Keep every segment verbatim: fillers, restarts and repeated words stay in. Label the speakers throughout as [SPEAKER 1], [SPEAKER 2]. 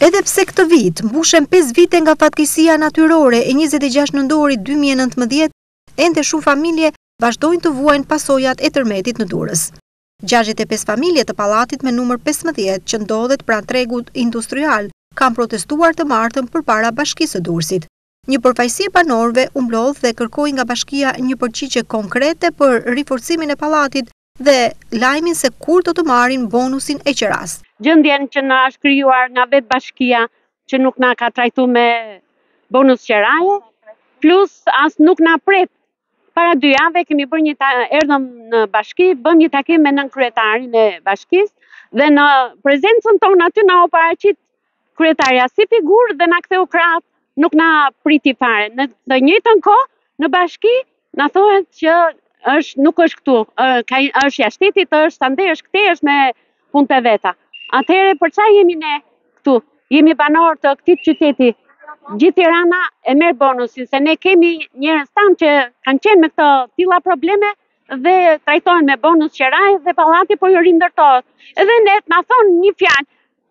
[SPEAKER 1] Edhe pse këtë vit mbushen pesë vite nga fatkeqësia natyrore e njëzet e gjashtë nëntorit dy mijë e nëntëmbëdhjetë, ende shumë familje vazhdojnë të vuajnë pasojat e tërmetit në Durrës. gjashtëdhjetë e pesë familje të pallatit me numër pesëmbëdhjetë që ndodhet pranë tregut industrial kanë protestuar të martën përpara Bashkisë së Durrësit. Një përfaqësi e banorëve u mblodh dhe kërkoi nga bashkia një përgjigje konkrete për riforcimin e pallatit dhe lajmin se kur do të marrin bonusin e qeras.
[SPEAKER 2] Gjendjen që na është krijuar nga vetë bashkia që nuk na ka trajtuar me bonus qeraje, plus as nuk na pret. Para dy javë kemi bërë një erdhëm në bashki, bëm një takim me nënkryetarin e bashkisë dhe në prezencën tonë aty na u paraqit kryetaria si figurë dhe na ktheu krahas, nuk na priti fare. Në të njëjtën kohë në bashki na thohet që është nuk është këtu, ka është jashtë shtetit, është ande, është këtej, është me punët e veta. Atëherë për çfarë jemi ne këtu? Jemi banor të këtij qyteti. Gjithë Tirana e merr bonusin, se ne kemi njerëz tan që kanë qenë me këto tilla probleme dhe trajtohen me bonus qeraj dhe pallati po ju rindërtohet. Edhe ne na thon një fjalë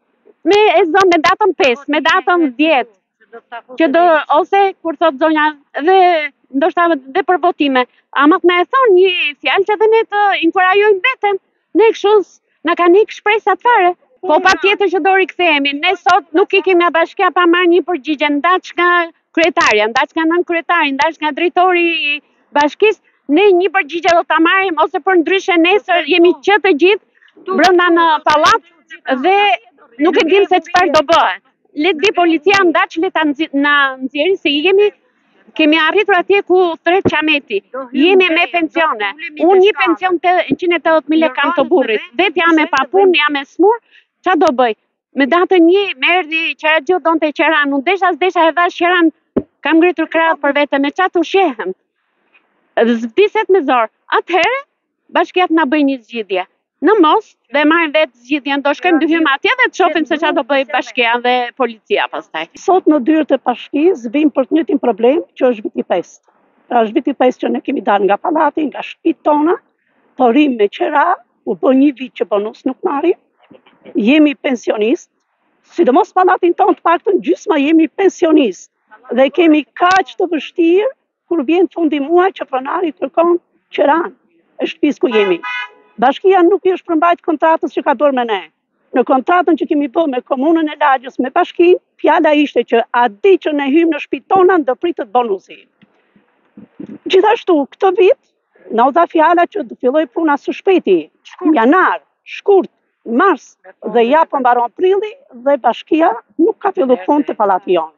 [SPEAKER 2] me e zë me datën pesë, me datën dhjetë, që do ose kur thot zonja dhe ndoshta dhe për votime, ama na e thon një fjalë që dhe ne të inkurajojmë veten. Ne kështu na kanë ikë shpresat fare. Po pa tjetër që do rikthehemi. Ne sot nuk ikim nga bashkia pa marrë një përgjigje, ndaç nga kryetaria, ndaç nga nënkryetari, ndaç nga drejtori i bashkisë, ne një përgjigje do ta marrim ose për ndryshe nesër jemi që të gjithë brenda në pallat dhe nuk e dim se çfarë do bëhet. Le të vi policia ndaç le ta na nxjerrin se jemi kemi arritur atje ku thret qameti. Jemi me pensione. Unë një pension të njëqind e tetëdhjetë mijë lekë kam të burrit. Vet jam me papun, jam me smur. Qa do bëj? Me datën një, me erdi qera gjithë donë të qeran, unë desha s'desha e dhash qeran, kam ngritur krahët për vete, me qa të shehem. Zbiset me zorë. Atëherë, bashkiat na bëj një zgjidhje. Në mos, dhe marrin vetë zgjidhjen, do shkojmë dy hymë atje dhe të shohim se qa do bëj bashkia dhe policia pastaj.
[SPEAKER 3] Sot në dyrët e bashkisë vim për të njëjtin problem që është viti pesë. Pra është viti pesë që ne kemi dalë nga pallati, nga shtëpitë tona, po rrim me qera, u bë një vit që bonus nuk marrim. Jemi pensionist, sidomos pallatin tonë të paktën gjysma jemi pensionist dhe kemi kaq të vështirë kur vjen fundi muaj që pronari kërkon qeran e shtëpisë ku jemi. Bashkia nuk i është përmbajt kontratës që ka dorë me ne. Në kontratën që kemi bërë me komunën e Lagjës, me bashkinë, fjala ishte që a di që ne hymë në shtëpitë tona do pritet bonusi. Gjithashtu këtë vit na u dha fjala që do filloj puna së shpejti, janar, shkurt, mars dhe ja po mbaron prilli dhe bashkia nuk ka filluar punë te pallati jonë.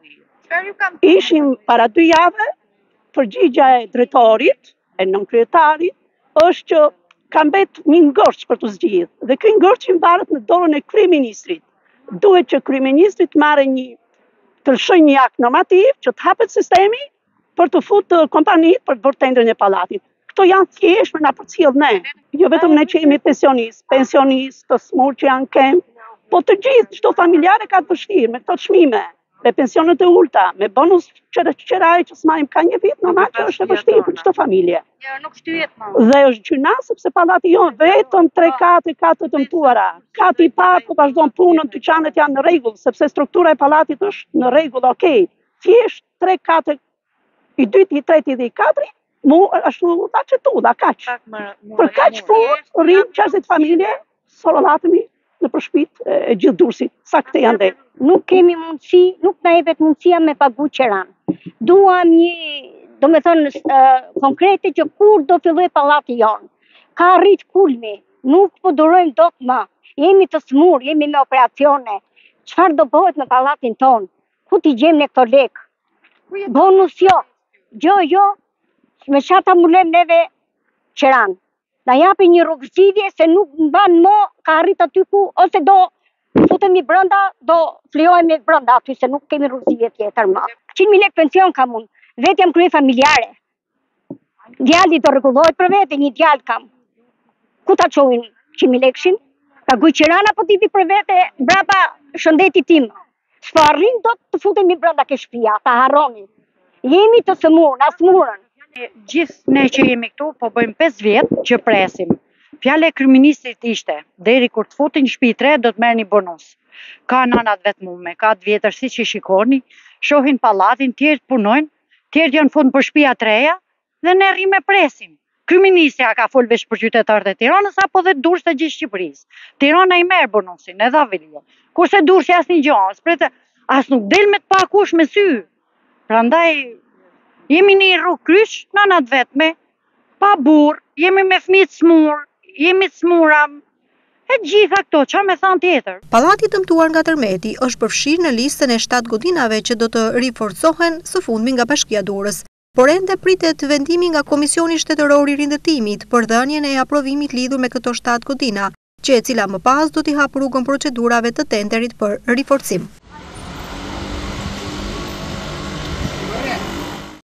[SPEAKER 3] Ishim para dy javë, përgjigja e drejtorit, e nënkryetarit, është që ka mbet një ngërç për të zgjidhur. Dhe ky ngërç i mbaret në dorën e kryeministrit. Duhet që kryeministri të marrë një të lëshojë një akt normativ që të hapet sistemi për të futur kompanitë për të bërë tendrin e pallatit. Këto janë thjesht për na përcjell ne. Jo vetëm ne që jemi pensionistë, pensionistë, të smur që janë kem, po të gjithë, çdo familjare ka të vështirë me këto çmime, me pensionet e ulta, me bonus qeraj që s'marrim ka një vit, normal që është e vështirë për çdo familje.
[SPEAKER 4] Nuk shtyhet më.
[SPEAKER 3] Dhe është gjyna sepse pallati jon vetëm tre kate ka të dëmtuara. Kati i parë po vazhdon punën, dyqanet janë në rregull, sepse struktura e pallatit është në rregull, okay. Thjesht tre kate, i dyti, i treti dhe i katëri, mu ashtu ta qëtu, da kaq. Për kaq punë, rrim gjashtëdhjetë familje, sorolatemi në përshpit e gjithë Durrësit, sa këte janë dhe.
[SPEAKER 4] Nuk kemi mundësi, nuk na jepet mundësia me pagu qeran. Duam një, do me thonë, uh, konkrete që kur do filloj pallati jonë. Ka arrit kulmi, nuk po durojmë dot më. Jemi të smur, jemi me operacione. Çfarë do bëhet me pallatin tonë? Ku t'i gjejmë ne këto lekë? Bonus jo, gjo jo, me çfarë ta mbulojmë neve qeran. Na japi një rrugëzidhje se nuk mban më, ka arrit aty ku, ose do futemi brenda, do flijohemi brenda aty, se nuk kemi rrugëzidhje tjetër më. qind mijë lekë pension kam unë, vetë jam krye familjare. Djali do rregullohet për vete, një djalë kam. Ku ta çojnë qind mijë lekëshin? Ka guj qirana po tipi për vete, brapa shëndetit tim. S'po arrin do të futemi brenda ke shtëpia, ta harroni. Jemi të smur, na smurën.
[SPEAKER 2] Gjithë ne që jemi këtu, po bëjmë pesë vjet që presim.
[SPEAKER 5] Fjale e kryeministrit ishte, deri kur të futin në shtëpi tre do të merrni bonus. Ka nanat vetmume, ka të vjetër si që shikoni, shohin pallatin, tjerët punojnë, tjerët janë fund për shtëpia treja dhe ne rrim e presim. Kryeministja ka fol veç për qytetarët e Tiranës apo dhe Durrës të gjithë Shqipërisë. Tirana i merr bonusin, edhe Avelio. Kurse Durrësi asnjë gjë, as as nuk del me të pakush me sy. Prandaj jemi në rrugë kryq, nanat vetme, pa burr, jemi me fëmijë të smur, jemi të smura. E gjitha këto, çfarë me thënë tjetër?
[SPEAKER 1] Pallati dëmtuar nga tërmeti është përfshirë në listën e shtatë godinave që do të riforcohen së fundmi nga Bashkia Durrës, por ende pritet vendimi nga Komisioni Shtetëror i Rindëtimit për dhënien e aprovimit lidhur me këto shtatë godina, që e cila më pas do t'i hapë rrugën procedurave të tenderit për riforcim.